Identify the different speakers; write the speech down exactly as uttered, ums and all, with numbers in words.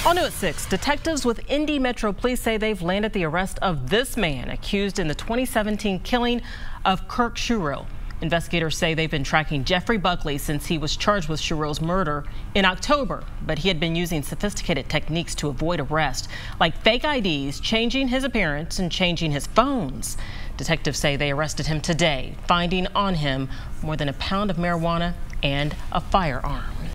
Speaker 1: On New at six, detectives with Indy Metro Police say they've landed the arrest of this man accused in the twenty seventeen killing of Kirk Shurill. Investigators say they've been tracking Jeffery Buckley since he was charged with Shurill's murder in October, but he had been using sophisticated techniques to avoid arrest, like fake I Ds, changing his appearance and changing his phones. Detectives say they arrested him today, finding on him more than a pound of marijuana and a firearm.